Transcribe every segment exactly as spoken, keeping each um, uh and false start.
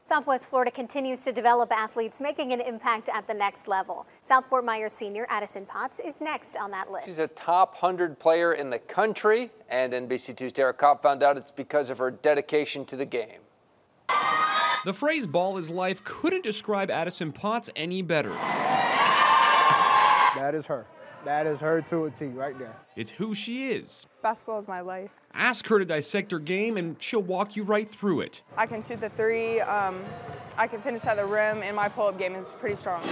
Southwest Florida continues to develop athletes making an impact at the next level. South Fort Myers senior Addison Potts is next on that list. She's a top one hundred player in the country, and N B C two's Derek Kopp found out it's because of her dedication to the game. The phrase "ball is life" couldn't describe Addison Potts any better. That is her. That is her to a T right there. It's who she is. Basketball is my life. Ask her to dissect her game and she'll walk you right through it. I can shoot the three, um, I can finish at the rim, and my pull-up game is pretty strong.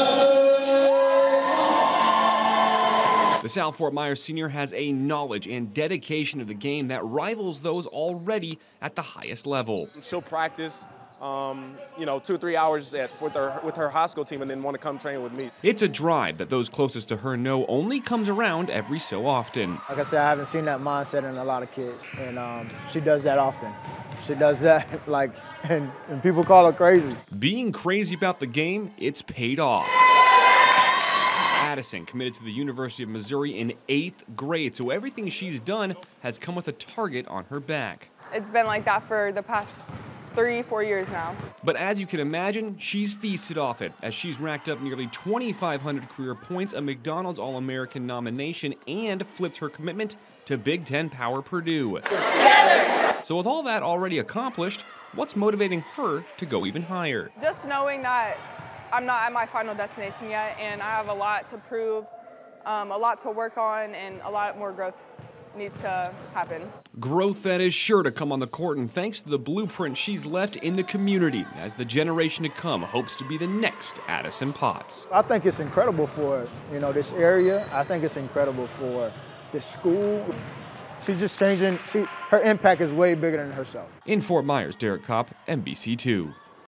The South Fort Myers senior has a knowledge and dedication to the game that rivals those already at the highest level. She'll practice, um, you know, two or three hours at, with, her, with her high school team and then want to come train with me. It's a drive that those closest to her know only comes around every so often. Like I said, I haven't seen that mindset in a lot of kids, and um, she does that often. She does that, like, and, and people call her crazy. Being crazy about the game, it's paid off. Addison committed to the University of Missouri in eighth grade, so everything she's done has come with a target on her back. It's been like that for the past three, four years now. But as you can imagine, she's feasted off it, as she's racked up nearly twenty-five hundred career points, a McDonald's All-American nomination, and flipped her commitment to Big Ten power Purdue. Together. So with all that already accomplished, what's motivating her to go even higher? Just knowing that I'm not at my final destination yet, and I have a lot to prove, um, a lot to work on, and a lot more growth needs to happen. Growth that is sure to come on the court, and thanks to the blueprint she's left in the community, as the generation to come hopes to be the next Addison Potts. I think it's incredible for, you know, this area. I think it's incredible for the school. She's just changing. She, her impact is way bigger than herself. In Fort Myers, Derek Kopp, N B C two.